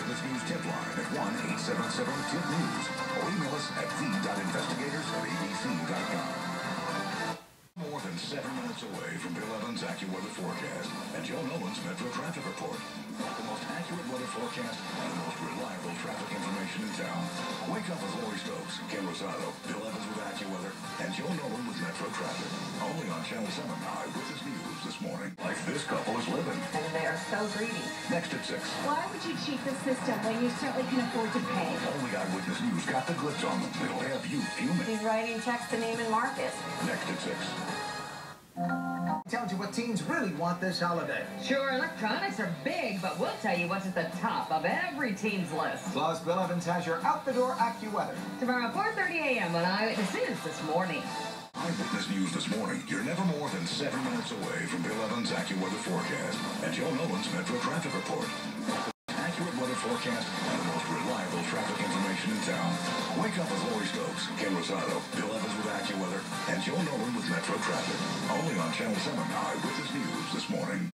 Eyewitness News tip line at 1-877-TIP-NEWS or email us at v.investigators@abc.com. More than 7 minutes away from Bill Evans' AccuWeather forecast and Joe Nolan's Metro Traffic Report. The most accurate weather forecast and the most reliable traffic information in town. Wake up with Lori Stokes, Ken Rosado, Bill Evans with AccuWeather, and Joe Nolan with Metro Traffic. Only on Channel 7 Eyewitness News this morning. Like this couple is living. And they are so greedy. Next at 6. Why would you cheat the system when you certainly can afford to pay? Only Eyewitness News got the glitz on them. It'll have you fuming. He's writing checks to Neiman Marcus. Next at 6. Tells you what teens really want this holiday. Sure, electronics are big, but we'll tell you what's at the top of every teen's list. Plus, Bill Evans has your out-the-door AccuWeather. Tomorrow, 4:30 a.m. on Eyewitness News this morning. Eyewitness News this morning. You're never more than 7 minutes away from Bill Evans' AccuWeather forecast and Joe Nolan's Metro Traffic Report. Accurate weather forecast and the most reliable traffic information in town. Wake up with Lori Stokes, Ken Rosado, Bill Evans with AccuWeather, and Joe Nolan with Metro Traffic. Only on Channel 7 Eyewitness News this morning.